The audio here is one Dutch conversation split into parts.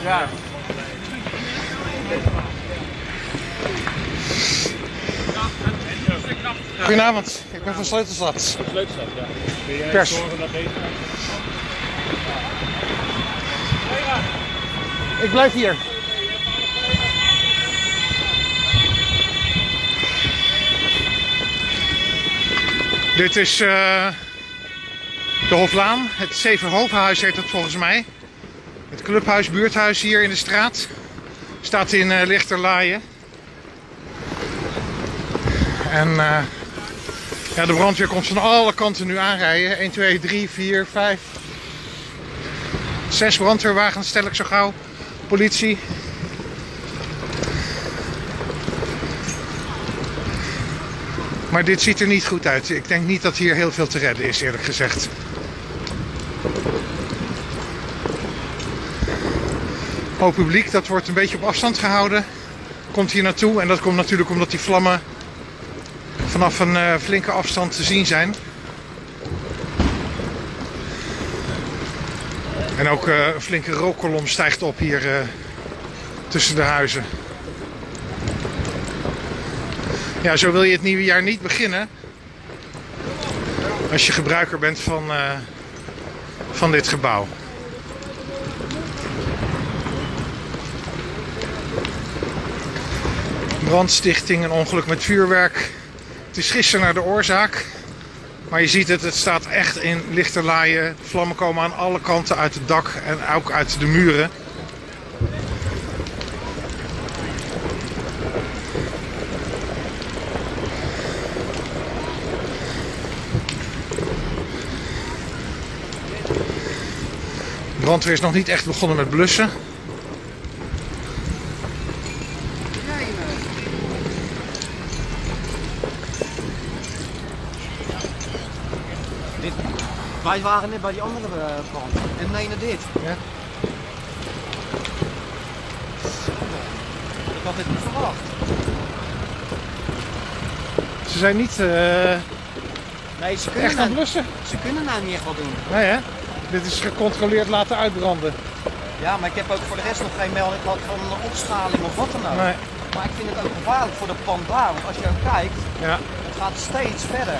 Ja. Goedenavond, ik ben van Sleutelstad. Sleutelstad, ja. Ben jij Pers. zorgen dat deze... Ik blijf hier. Dit is de Hoflaan, het Zevenhovenhuis heet het volgens mij. Het clubhuis, buurthuis hier in de straat. Staat in Lichterlaaien. En ja, de brandweer komt van alle kanten nu aanrijden. 1, 2, 3, 4, 5, 6 brandweerwagens stel ik zo gauw. Politie. Maar dit ziet er niet goed uit. Ik denk niet dat hier heel veel te redden is, eerlijk gezegd. Hoop publiek, dat wordt een beetje op afstand gehouden. Komt hier naartoe en dat komt natuurlijk omdat die vlammen vanaf een flinke afstand te zien zijn. En ook een flinke rookkolom stijgt op hier tussen de huizen. Ja, zo wil je het nieuwe jaar niet beginnen. Als je gebruiker bent van dit gebouw. Brandstichting, een ongeluk met vuurwerk. Het is gisteren naar de oorzaak. Maar je ziet het, het staat echt in Lichterlaaien. Vlammen komen aan alle kanten uit het dak en ook uit de muren. De brandweer is nog niet echt begonnen met blussen. Wij waren net bij die andere brand. En nee, naar dit. Ja. Ik had dit niet verwacht. Ze zijn niet Nee, ze kunnen echt aan blussen. Ze kunnen nou niet echt wat doen. Nee hè? Dit is gecontroleerd laten uitbranden. Ja, maar ik heb ook voor de rest nog geen melding gehad van een opschaling of wat dan ook. Nee. Maar ik vind het ook gevaarlijk voor de pand daar. Want als je ook kijkt, Ja. het gaat steeds verder.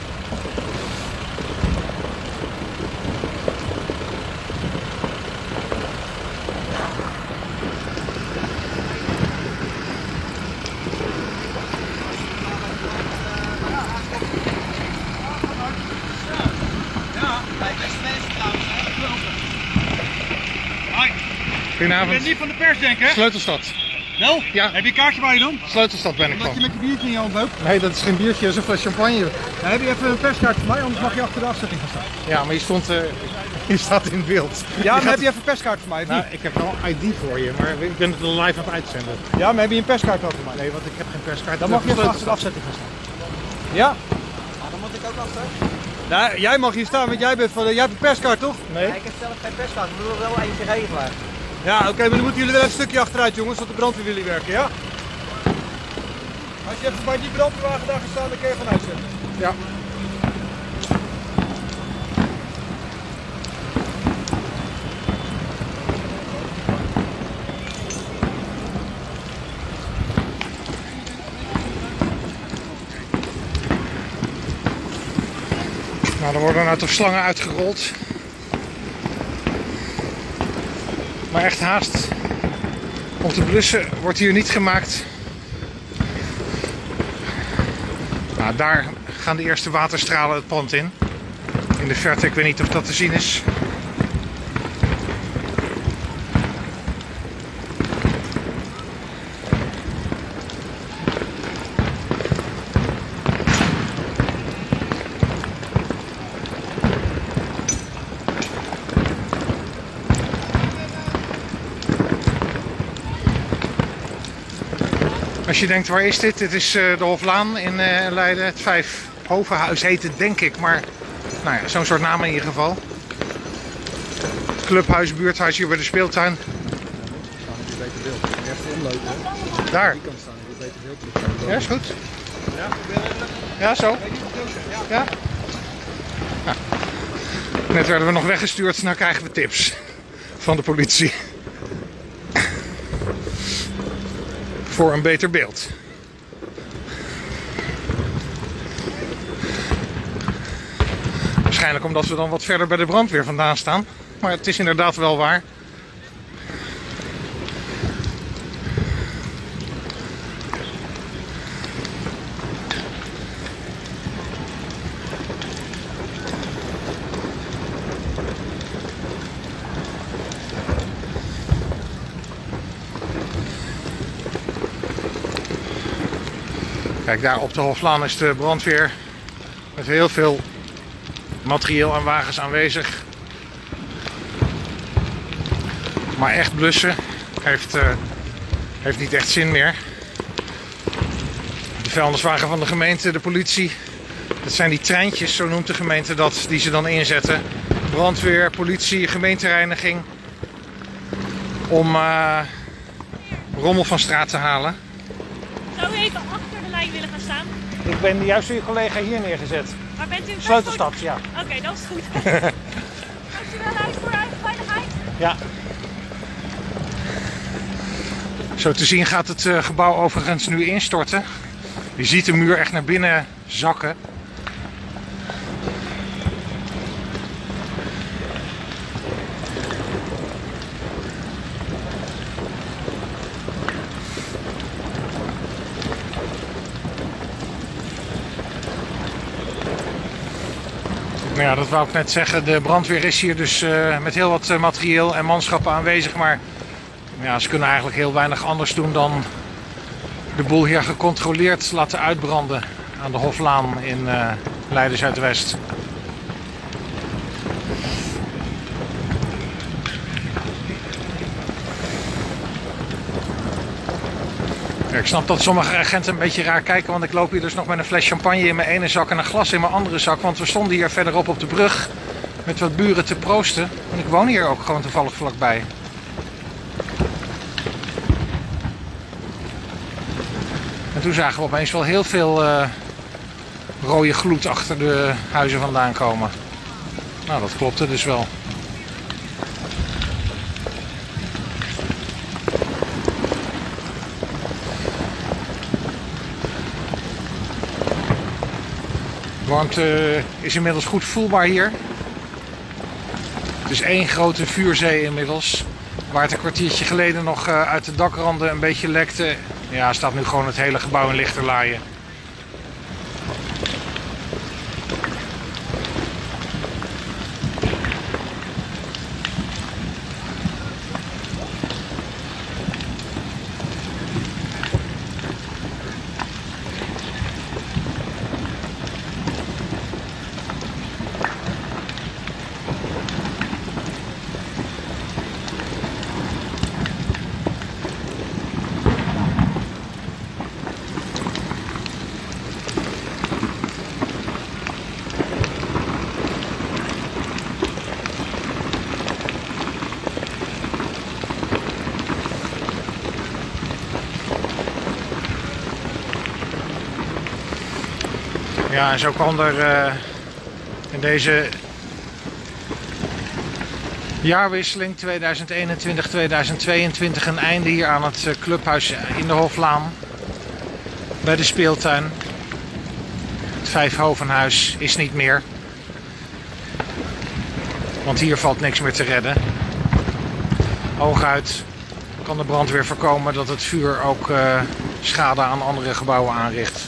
Je Goedenavond. bent niet van de pers, denk ik, hè? Sleutelstad. Wel? Ja. Heb je een kaartje bij je dan? Sleutelstad ben ik Omdat je van. met je biertje in je hand loopt. Nee, dat is geen biertje, dat is een fles champagne. Ja, heb je even een perskaart voor mij, anders mag je achter de afzetting gaan staan. Ja, maar je staat in beeld. Ja, maar heb je even een perskaart voor mij? Of Nou, niet? ik heb wel een ID voor je, maar ik ben het live aan het uitzenden. Ja, maar heb je een perskaart ook voor mij? Nee, want ik heb geen perskaart. Dan mag je even achter de afzetting gaan staan. Ja? Maar dan moet ik ook achter. Nou, jij mag hier staan, want jij hebt een perskaart, toch? Nee? Nee, ik heb zelf geen perskaart. Ik wil wel eentje regelen. Ja, oké, maar dan moeten jullie wel even een stukje achteruit, jongens, want de brandweer willen werken, ja? Als je even bij die brandweerwagen daar gaat staan, dan kun je gewoon uitzetten. Ja. Nou, er worden nou toch slangen uitgerold. Maar echt haast om te blussen wordt hier niet gemaakt. Nou, daar gaan de eerste waterstralen het pand in. In de verte, ik weet niet of dat te zien is. Als je denkt, waar is dit? Dit is de Hoflaan in Leiden. Het Vijfhovenhuis heet het, denk ik. Maar nou ja, zo'n soort naam in ieder geval. Clubhuis, buurthuis hier bij de speeltuin. Daar. Ja, is goed. Ja, zo. Ja. Nou, net werden we nog weggestuurd, nou krijgen we tips van de politie. voor een beter beeld. Waarschijnlijk omdat we dan wat verder bij de brandweer vandaan staan. Maar het is inderdaad wel waar. Kijk, daar op de Hoflaan is de brandweer met heel veel materieel en wagens aanwezig. Maar echt blussen heeft niet echt zin meer. De vuilniswagen van de gemeente, de politie, dat zijn die treintjes, zo noemt de gemeente dat, die ze dan inzetten. Brandweer, politie, gemeentereiniging. Om rommel van straat te halen. Zou u even achter de lijn willen gaan staan? Ik ben juist door je collega hier neergezet. Maar bent u... Sleutelstad, ja. Oké, dat is goed. Dank u wel uit voor eigen veiligheid. Ja. Zo te zien gaat het gebouw overigens nu instorten. Je ziet de muur echt naar binnen zakken. Nou ja, dat wou ik net zeggen. De brandweer is hier dus met heel wat materieel en manschappen aanwezig. Maar ja, ze kunnen eigenlijk heel weinig anders doen dan de boel hier gecontroleerd laten uitbranden aan de Hoflaan in Leiden Zuidwest. Ja, ik snap dat sommige agenten een beetje raar kijken, want ik loop hier dus nog met een fles champagne in mijn ene zak en een glas in mijn andere zak. Want we stonden hier verderop op de brug met wat buren te proosten. En ik woon hier ook gewoon toevallig vlakbij. En toen zagen we opeens wel heel veel rode gloed achter de huizen vandaan komen. Nou, dat klopte dus wel. De warmte is inmiddels goed voelbaar hier. Het is één grote vuurzee inmiddels. Waar het een kwartiertje geleden nog uit de dakranden een beetje lekte. Ja, staat nu gewoon het hele gebouw in lichterlaaien. Ja, en zo kwam er in deze jaarwisseling 2021-2022 een einde hier aan het clubhuis in de Hoflaan. Bij de speeltuin. Het Vijfhovenhuis is niet meer. Want hier valt niks meer te redden. Hooguit kan de brandweer voorkomen dat het vuur ook schade aan andere gebouwen aanricht.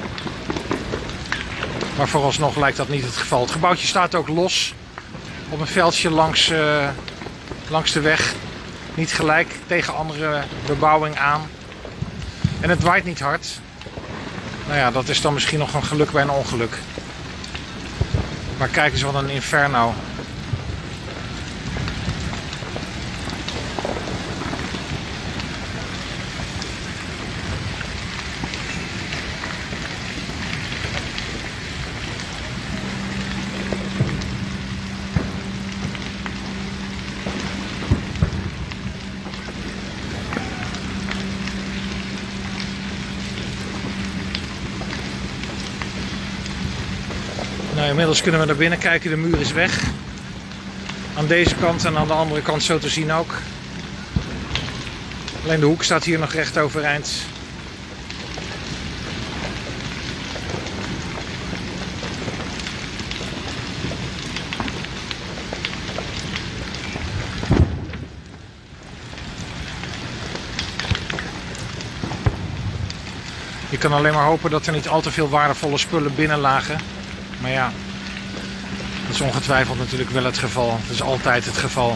Maar vooralsnog lijkt dat niet het geval. Het gebouwtje staat ook los op een veldje langs de weg. Niet gelijk tegen andere bebouwing aan. En het waait niet hard. Nou ja, dat is dan misschien nog een geluk bij een ongeluk. Maar kijk eens wat een inferno. Nou, inmiddels kunnen we naar binnen kijken, de muur is weg. Aan deze kant en aan de andere kant zo te zien ook. Alleen de hoek staat hier nog recht overeind. Je kan alleen maar hopen dat er niet al te veel waardevolle spullen binnen lagen. Maar ja, dat is ongetwijfeld natuurlijk wel het geval. Dat is altijd het geval.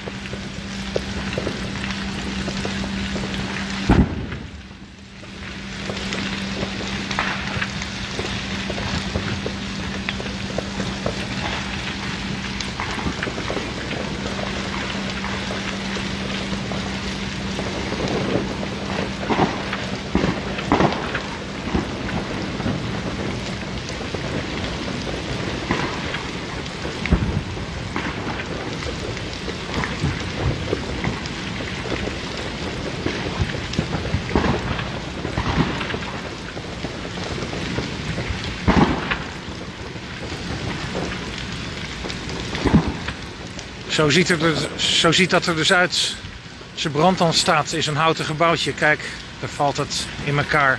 Zo ziet dat er dus uit. Als er brand dan staat, is een houten gebouwtje. Kijk, daar valt het in elkaar.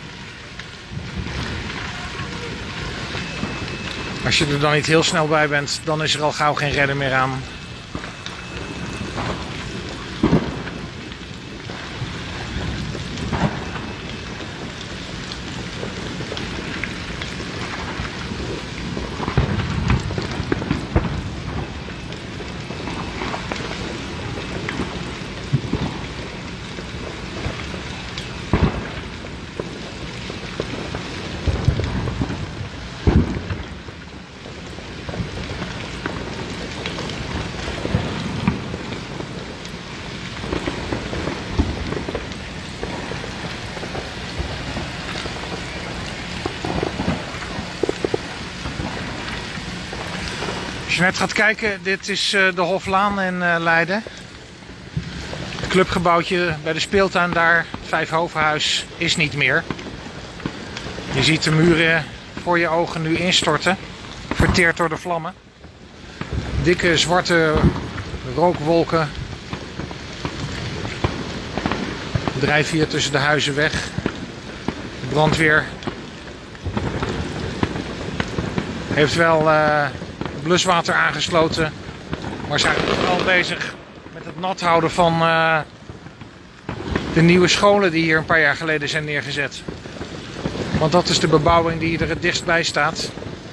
Als je er dan niet heel snel bij bent, dan is er al gauw geen redder meer aan. Als je net gaat kijken, dit is de Hoflaan in Leiden. Het clubgebouwtje bij de speeltuin daar, het Vijfhovenhuis, is niet meer. Je ziet de muren voor je ogen nu instorten, verteerd door de vlammen. Dikke zwarte rookwolken drijven hier tussen de huizen weg. De brandweer heeft wel bluswater aangesloten, maar zijn vooral bezig met het nat houden van de nieuwe scholen die hier een paar jaar geleden zijn neergezet. Want dat is de bebouwing die er het dichtst bij staat.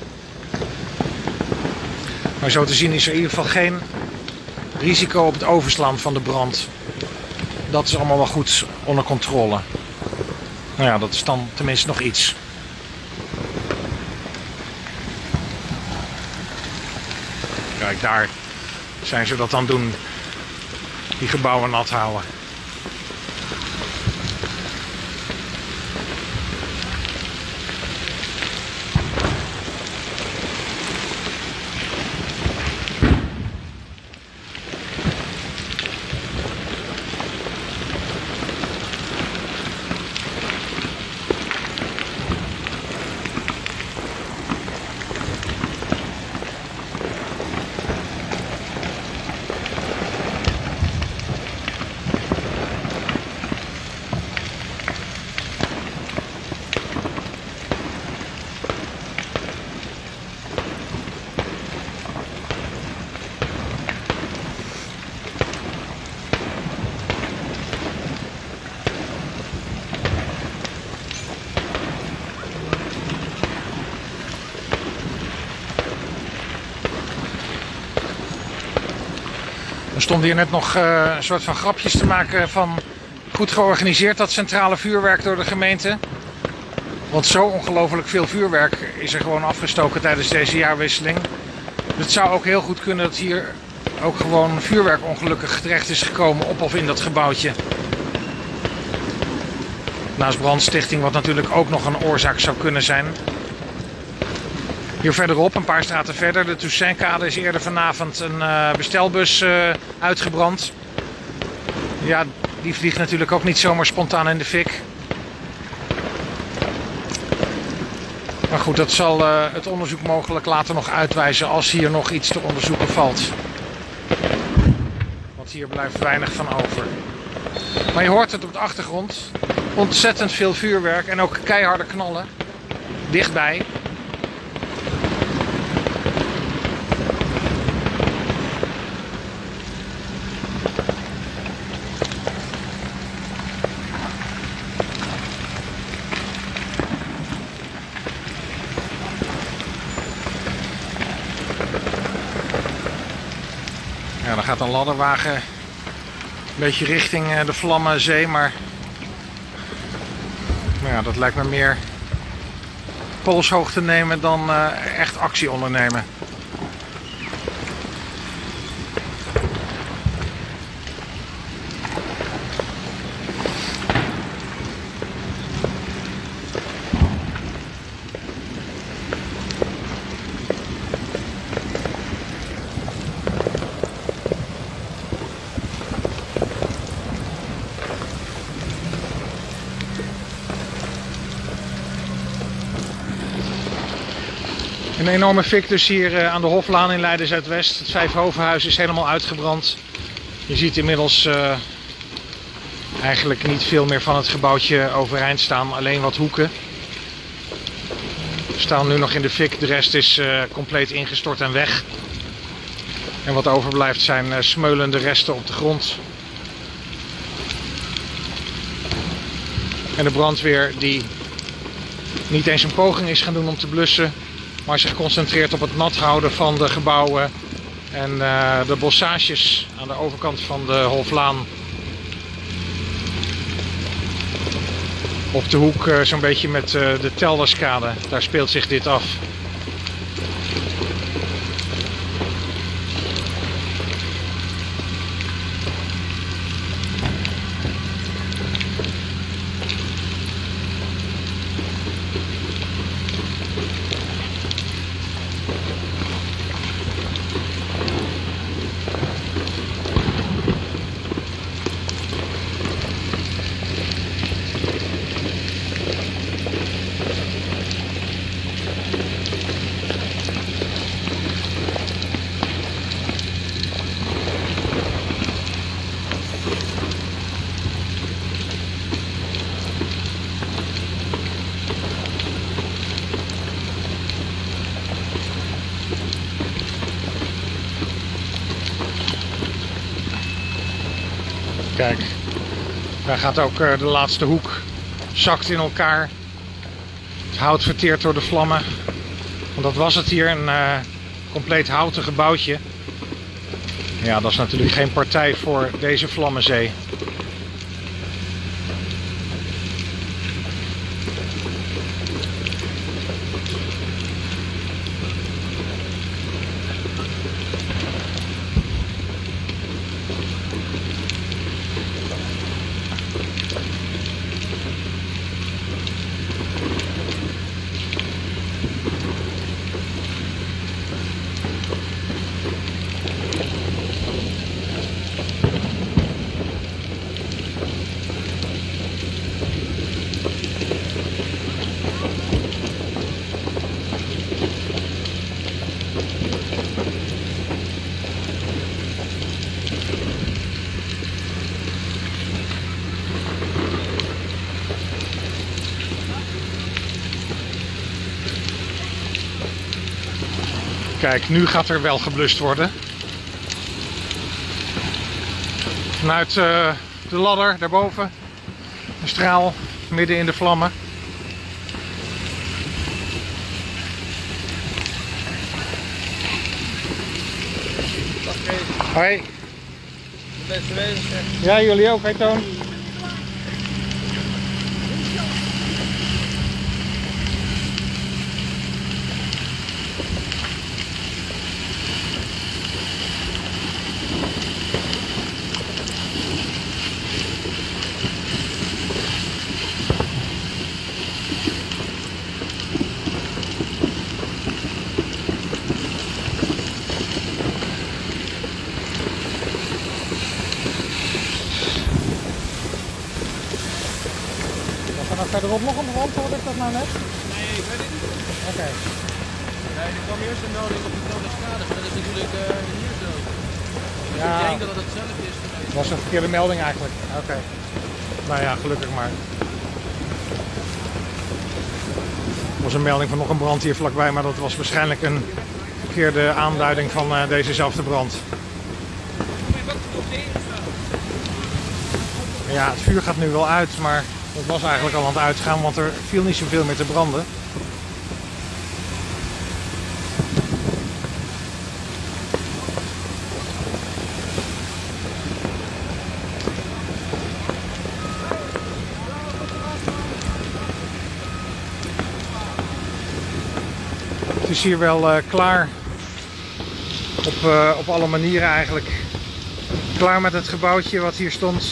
Maar zo te zien is er in ieder geval geen risico op het overslaan van de brand. Dat is allemaal wel goed onder controle. Nou ja, dat is dan tenminste nog iets. Kijk, daar zijn ze dat aan doen. Die gebouwen nat houden. We stonden hier net nog een soort van grapjes te maken van goed georganiseerd dat centrale vuurwerk door de gemeente. Want zo ongelooflijk veel vuurwerk is er gewoon afgestoken tijdens deze jaarwisseling. Het zou ook heel goed kunnen dat hier ook gewoon vuurwerk ongelukkig terecht is gekomen op of in dat gebouwtje. Naast brandstichting, wat natuurlijk ook nog een oorzaak zou kunnen zijn. Hier verderop, een paar straten verder, de Toussaintkade, is eerder vanavond een bestelbus uitgebrand. Ja, die vliegt natuurlijk ook niet zomaar spontaan in de fik. Maar goed, dat zal het onderzoek mogelijk later nog uitwijzen als hier nog iets te onderzoeken valt. Want hier blijft weinig van over. Maar je hoort het op de achtergrond. Ontzettend veel vuurwerk en ook keiharde knallen. Dichtbij. Ja, dan gaat een ladderwagen een beetje richting de Vlammenzee, maar ja, dat lijkt me meer polshoogte nemen dan echt actie ondernemen. Een enorme fik dus hier aan de Hoflaan in Leiden-Zuidwest. Het Vijfhovenhuis is helemaal uitgebrand. Je ziet inmiddels eigenlijk niet veel meer van het gebouwtje overeind staan. Alleen wat hoeken. We staan nu nog in de fik. De rest is compleet ingestort en weg. En wat overblijft zijn smeulende resten op de grond. En de brandweer die niet eens een poging is gaan doen om te blussen, maar zich concentreert op het nat houden van de gebouwen en de bossages aan de overkant van de Hoflaan. Op de hoek zo'n beetje met de Telderskade, daar speelt zich dit af. Kijk, daar gaat ook de laatste hoek, zakt in elkaar. Het hout verteerd door de vlammen. Want dat was het hier, een compleet houten gebouwtje. Ja, dat is natuurlijk geen partij voor deze Vlammenzee. Kijk, nu gaat er wel geblust worden. Vanuit de ladder daarboven. Een straal midden in de vlammen. Hoi. Beste wezen, zeg. Ja, jullie ook, hè Toon? Verderop nog een brand, hoorde ik dat nou net? Nee, ik weet het niet. Oké. Nee, er kwam eerst een melding op de Telderskade, maar dat is natuurlijk hier zo. Ja. Ik denk dat het hetzelfde is geweest. Dat was een verkeerde melding eigenlijk. Oké. Nou ja, gelukkig maar. Er was een melding van nog een brand hier vlakbij, maar dat was waarschijnlijk een verkeerde aanduiding van dezezelfde brand. Ja, het vuur gaat nu wel uit, maar het was eigenlijk al aan het uitgaan, want er viel niet zoveel meer te branden. is hier wel klaar. Op alle manieren eigenlijk. Klaar met het gebouwtje wat hier stond.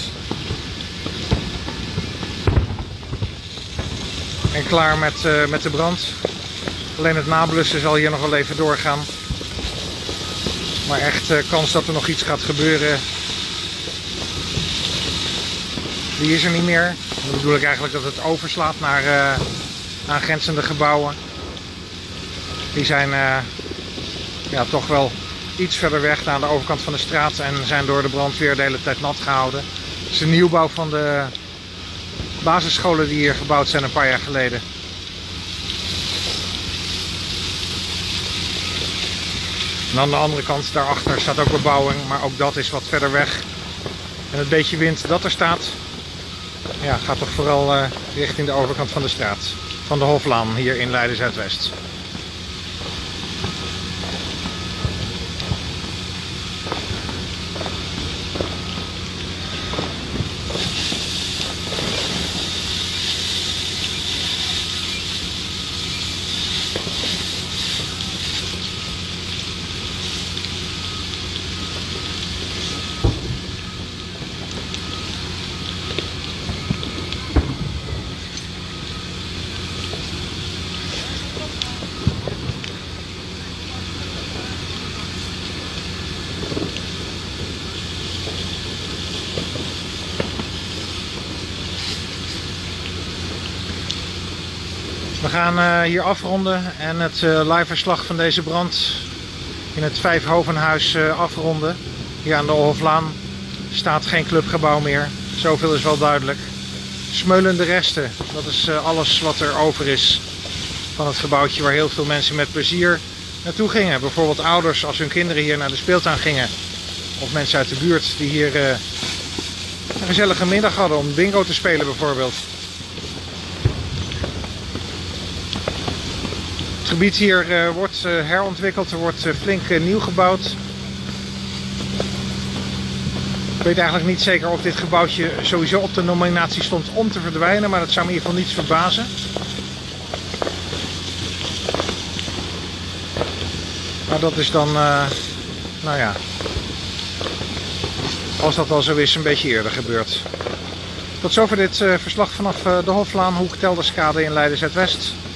En klaar met de brand. Alleen het nablussen zal hier nog wel even doorgaan. Maar echt kans dat er nog iets gaat gebeuren, die is er niet meer. Dan bedoel ik eigenlijk dat het overslaat naar aangrenzende gebouwen. Die zijn ja, toch wel iets verder weg aan de overkant van de straat en zijn door de brandweer de hele tijd nat gehouden. Het is de nieuwbouw van de basisscholen die hier gebouwd zijn een paar jaar geleden. En aan de andere kant daarachter staat ook bebouwing, maar ook dat is wat verder weg. En het beetje wind dat er staat, ja, gaat toch vooral richting de overkant van de straat. Van de Hoflaan hier in Leiden Zuidwest. We gaan hier afronden en het live verslag van deze brand in het Vijfhovenhuis afronden. Hier aan de Hoflaan staat geen clubgebouw meer, zoveel is wel duidelijk. Smeulende resten, dat is alles wat er over is van het gebouwtje waar heel veel mensen met plezier naartoe gingen. Bijvoorbeeld ouders als hun kinderen hier naar de speeltuin gingen. Of mensen uit de buurt die hier een gezellige middag hadden om bingo te spelen bijvoorbeeld. Het gebied hier wordt herontwikkeld, er wordt flink nieuw gebouwd. Ik weet eigenlijk niet zeker of dit gebouwtje sowieso op de nominatie stond om te verdwijnen, maar dat zou me in ieder geval niets verbazen. Maar dat is dan, nou ja, als dat al zo is, een beetje eerder gebeurd. Tot zover dit verslag vanaf de Hoflaan, Hoek Telderskade in Leiden Zuidwest.